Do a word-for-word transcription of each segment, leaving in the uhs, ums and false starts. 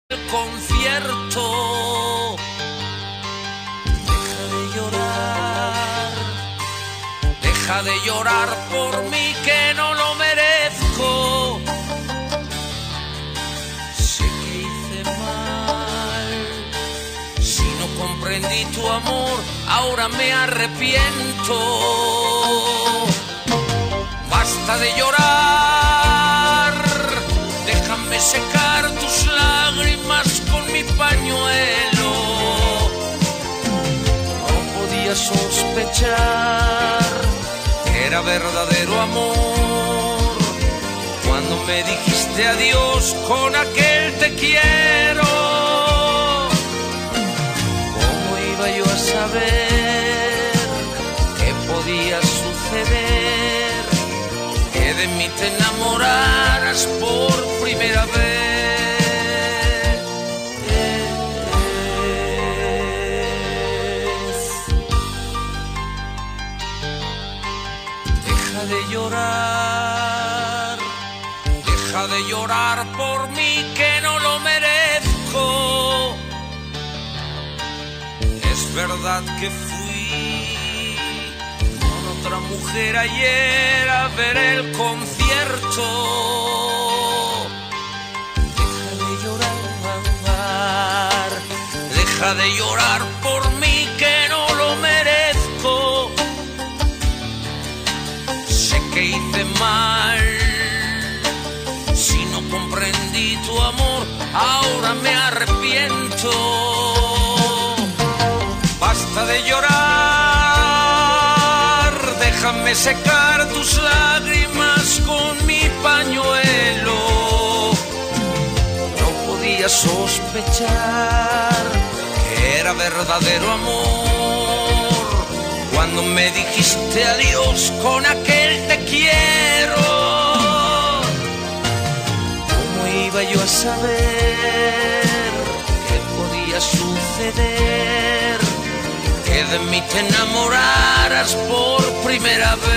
el concierto. Deja de llorar, deja de llorar por mí que no lo merezco. Sé que hice mal, si no comprendí tu amor, ahora me arrepiento. Basta de llorar, déjame secar tus lágrimas con mi pañuelo. No podía sospechar que era verdadero amor cuando me dijiste adiós con aquel te quiero. ¿Cómo iba yo a saber qué podía suceder? Que de mí te enamoraras por primera vez. Deja de llorar, deja de llorar por mí que no lo merezco. Es verdad que fui con otra mujer ayer a ver el concierto. Deja de llorar, deja de llorar por mí que no lo merezco. Sé que hice mal, si no comprendí tu amor, ahora me arrepiento. Basta de llorar, déjame secar tus lágrimas con mi pañuelo. No podía sospechar que era verdadero amor cuando me dijiste adiós con aquel te quiero. ¿Cómo iba yo a saber qué podía suceder? Que de mí te enamoraras por primera vez.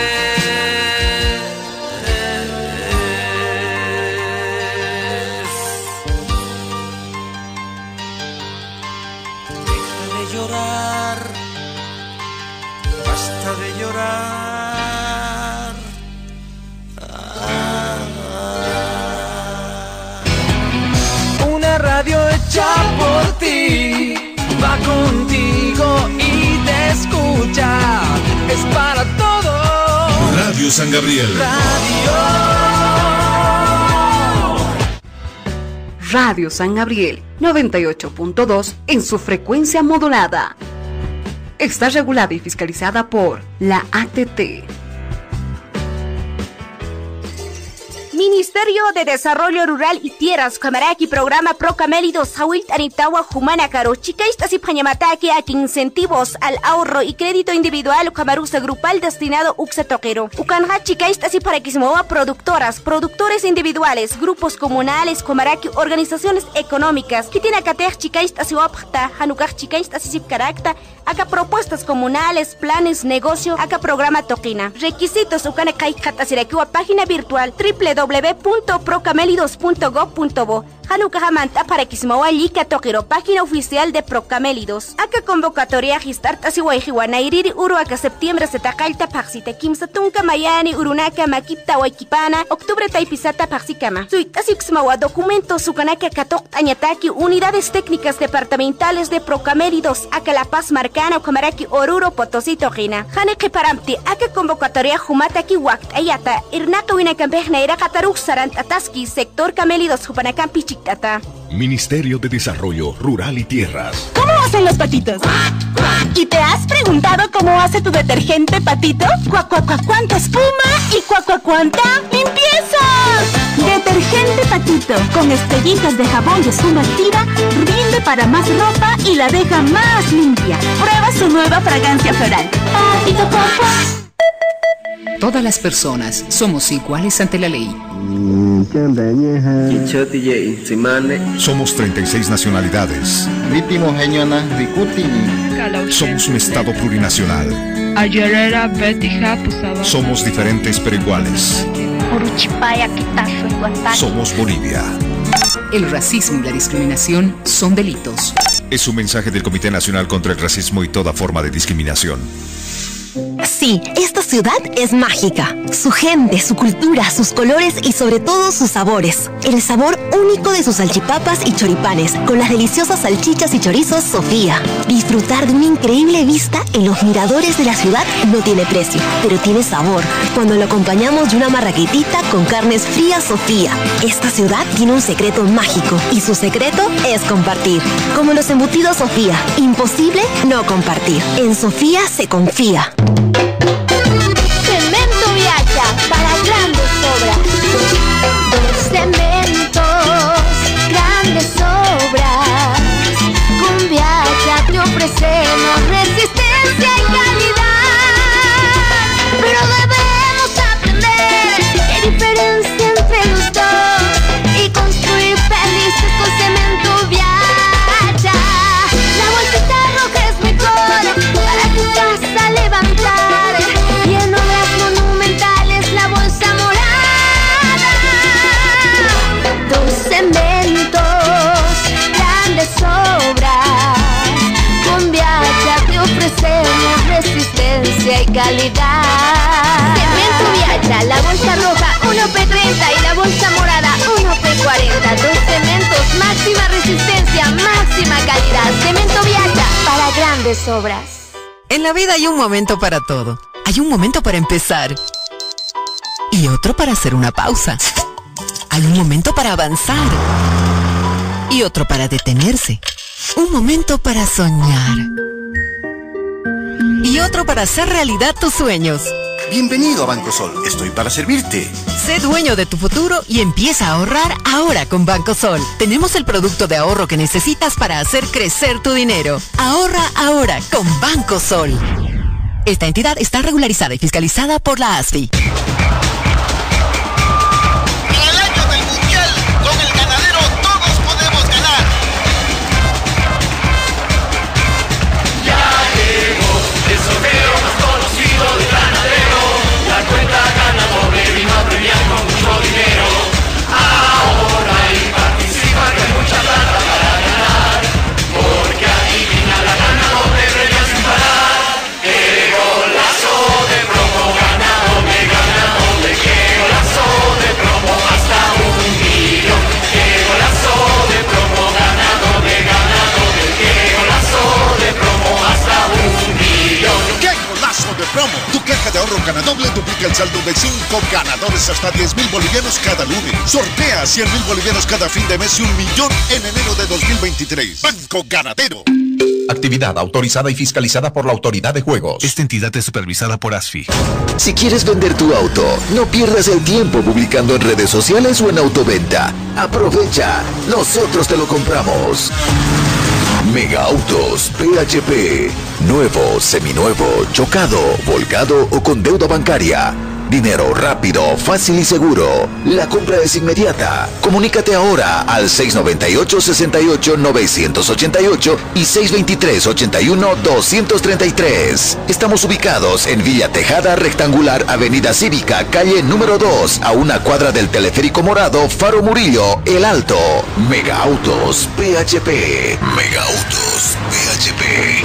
Deja de llorar, basta de llorar. Ah. Una radio hecha por ti, va contigo y te escucha, es para todos. Radio San Gabriel. Radio. Radio San Gabriel, noventa y ocho punto dos en su frecuencia modulada. Está regulada y fiscalizada por la A T T. Ministerio de Desarrollo Rural y Tierras, Camaraki, Programa Procamélidos, Hawit Anitawa, Humana Caro, Chicaistas y Pañamataki, a incentivos al ahorro y crédito individual, Camarusa Grupal destinado Uxa Toquero. Ucanja, Chicaistas y Paraquismoa, productoras, productores individuales, grupos comunales, Camaraki, organizaciones económicas, que tiene Acatej, Chicaistas y Wapta, Hanukaj, Chicaistas y Sipcaracta, acá propuestas comunales, planes, negocio, acá programa Toquina. Requisitos, Ucana Kaikhatasirakiwa, página virtual, triple w w w punto procamelidos punto gob punto bo. Hanukahamanta para Kismawalika Toquero, página oficial de Procamélidos. Acá convocatoria Gistartas y Waijiwanairiri Uruaca septiembre Setacalta Paxita Kimsa Tunca Mayani Urunaka Makipta Waikipana octubre Taipisata Paxicama. Suitasixmawa documentos Sukanaka Katok Añataki unidades técnicas departamentales de Procamélidos Acá La Paz Marcana Camaraki Oruro Potosí Toquina. Haneke Paramti Acá convocatoria Jumataki Wakt Ayata Irnaka Winakampejna Ira Kataruk Sarant Ataski sector Camélidos Jupanacampi Tata. Ministerio de Desarrollo Rural y Tierras. ¿Cómo hacen los patitos? ¿Y te has preguntado cómo hace tu detergente Patito? ¡Cuac, cuac, cuac, cuánta espuma! ¿Y cuac, cuac, cuánta limpieza! Detergente Patito, con estrellitas de jabón y espuma activa, rinde para más ropa y la deja más limpia. Prueba su nueva fragancia floral. Patito, cuac, cuac. Todas las personas somos iguales ante la ley. Somos treinta y seis nacionalidades. Somos un estado plurinacional. Somos diferentes pero iguales. Somos Bolivia. El racismo y la discriminación son delitos. Es un mensaje del Comité Nacional contra el Racismo y toda forma de discriminación. Sí, esta ciudad es mágica. Su gente, su cultura, sus colores y sobre todo sus sabores. El sabor único de sus salchipapas y choripanes, con las deliciosas salchichas y chorizos Sofía. Disfrutar de una increíble vista en los miradores de la ciudad no tiene precio, pero tiene sabor cuando lo acompañamos de una marraquetita con carnes frías Sofía. Esta ciudad tiene un secreto mágico y su secreto es compartir. Como los embutidos Sofía, imposible no compartir. En Sofía se confía. Cemento Viacha para grandes obras. Dos cementos, grandes obras. Con Viacha te ofrecemos resistencia y calidad. Pero debemos aprender que hay diferencia entre los dos y construir felices con Cemento Viacha. La bolsita roja es mejor para tu casa levantar. Y en obras monumentales la bolsa morada. Dos cementos, grandes obras. Con Viacha te ofrecemos resistencia y calidad. Cemento Viacha, la bolsa roja uno pe treinta y la bolsa morada uno pe cuarenta. Dos cementos, máxima resistencia, máxima calidad. Cemento Viacha para grandes obras. En la vida hay un momento para todo. Hay un momento para empezar y otro para hacer una pausa. Hay un momento para avanzar y otro para detenerse. Un momento para soñar y otro para hacer realidad tus sueños. Bienvenido a Banco Sol, estoy para servirte. Sé dueño de tu futuro y empieza a ahorrar ahora con Banco Sol. Tenemos el producto de ahorro que necesitas para hacer crecer tu dinero. Ahorra ahora con Banco Sol. Esta entidad está regularizada y fiscalizada por la A S F I. En el año del Mundial, con el ganadero todos podemos ganar. Ya llegó el sorteo más conocido del ganadero. La cuenta gana doble, vino a premiar con mucho dinero. Ahora y participa que hay mucha plata para ganar. Porque adivina la gana doble, premia sin parar. ¡Qué golazo de promo! Gana doble, gana doble. ¡Qué golazo de promo! Hasta un millón. ¡Qué golazo de promo! Gana doble, gana doble. ¡Qué golazo de promo! Hasta un millón. ¡Qué golazo de promo! Tu caja de ahorro Ganadoble duplica el saldo de cinco ganadores hasta diez mil bolivianos cada lunes. Sortea cien mil bolivianos cada fin de mes y un millón en enero de dos mil veintitrés. Banco Ganadero. Actividad autorizada y fiscalizada por la Autoridad de Juegos. Esta entidad es supervisada por A S F I. Si quieres vender tu auto, no pierdas el tiempo publicando en redes sociales o en Autoventa. Aprovecha, nosotros te lo compramos. Mega Autos, P H P. Nuevo, seminuevo, chocado, volcado o con deuda bancaria. Dinero rápido, fácil y seguro. La compra es inmediata. Comunícate ahora al seis nueve ocho, seis ocho, nueve ocho ocho y seis dos tres, ocho uno, dos tres tres. Estamos ubicados en Villa Tejada Rectangular, Avenida Cívica, calle número dos, a una cuadra del Teleférico Morado, Faro Murillo, El Alto. Mega Autos, P H P. Mega Autos, P H P.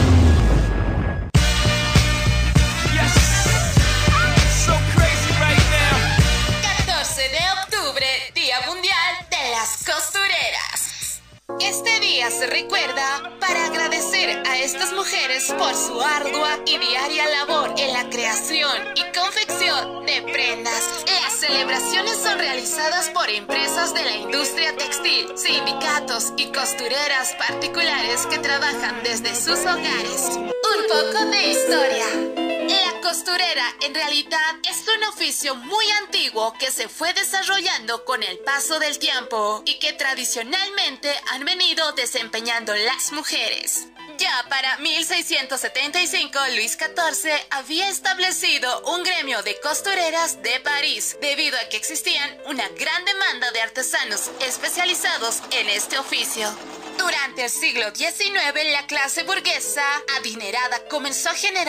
Este día se recuerda para agradecer a estas mujeres por su ardua y diaria labor en la creación y confección de prendas. Las celebraciones son realizadas por empresas de la industria textil, sindicatos y costureras particulares que trabajan desde sus hogares. Un poco de historia. La costurera en realidad es un oficio muy antiguo que se fue desarrollando con el paso del tiempo y que tradicionalmente han venido desempeñando las mujeres. Ya para mil seiscientos setenta y cinco, Luis catorce había establecido un gremio de costureras de París, debido a que existían una gran demanda de artesanos especializados en este oficio. Durante el siglo diecinueve, la clase burguesa adinerada comenzó a generar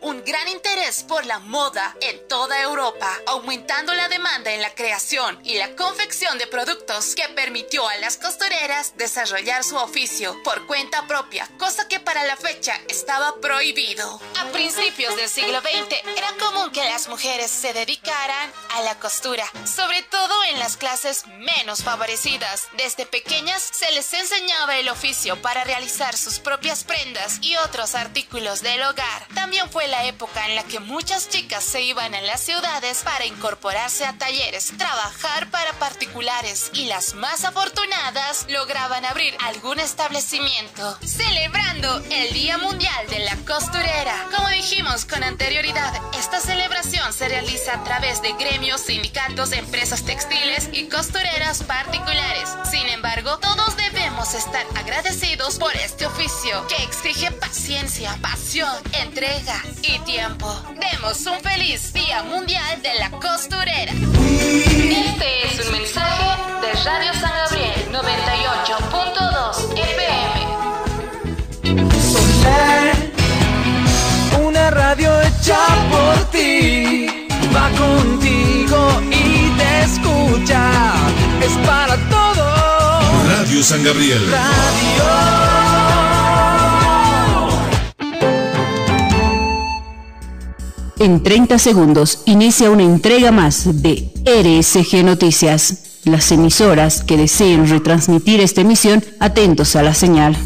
un gran interés por la moda en toda Europa, aumentando la demanda en la creación y la confección de productos que permitió a las costureras desarrollar su oficio por cuenta propia, cosa que para la fecha estaba prohibido. A principios del siglo veinte era común que las mujeres se dedicaran a la costura, sobre todo en las clases menos favorecidas. Desde pequeñas se les enseñaba el oficio para realizar sus propias prendas y otros artículos del hogar. También fue la época en la que muchas chicas se iban a las ciudades para incorporarse a talleres, trabajar para particulares, y las más afortunadas lograban abrir algún establecimiento, celebrando el Día Mundial de la Costurera. Como dijimos con anterioridad, esta celebración se realiza a través de gremios, sindicatos, empresas textiles y costureras particulares. Sin embargo, todos debemos estar agradecidos por este oficio que exige paciencia, pasión, entrega y tiempo. Demos un feliz Día Mundial de la Costurera. Este es un mensaje de Radio San Gabriel noventa y ocho punto dos F M. Soler, una radio hecha por ti, va contigo y te escucha, es para todos. Radio San Gabriel. Radio. En treinta segundos inicia una entrega más de R S G Noticias. Las emisoras que deseen retransmitir esta emisión, atentos a la señal.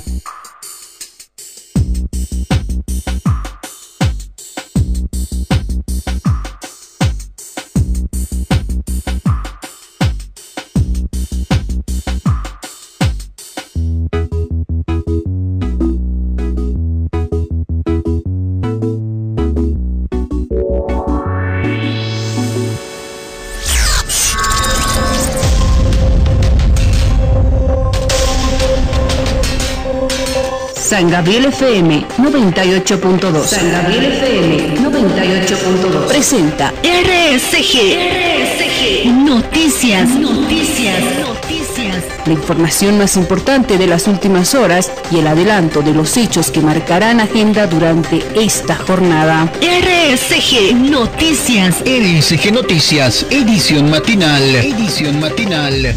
San Gabriel F M noventa y ocho punto dos. San Gabriel F M noventa y ocho punto dos presenta R S G. R S G Noticias. Noticias. Noticias. La información más importante de las últimas horas y el adelanto de los hechos que marcarán agenda durante esta jornada. R S G Noticias. R S G Noticias, edición matinal. Edición matinal.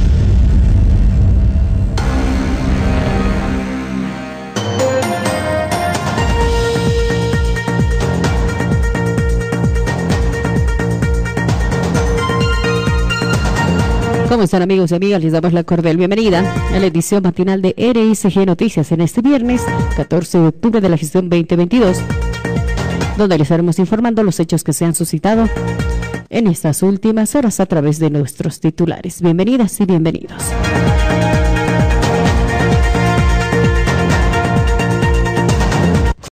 ¿Cómo están, amigos y amigas? Les damos la cordial bienvenida a la edición matinal de R S G Noticias en este viernes catorce de octubre de la gestión veinte veintidós, donde les estaremos informando los hechos que se han suscitado en estas últimas horas a través de nuestros titulares. Bienvenidas y bienvenidos.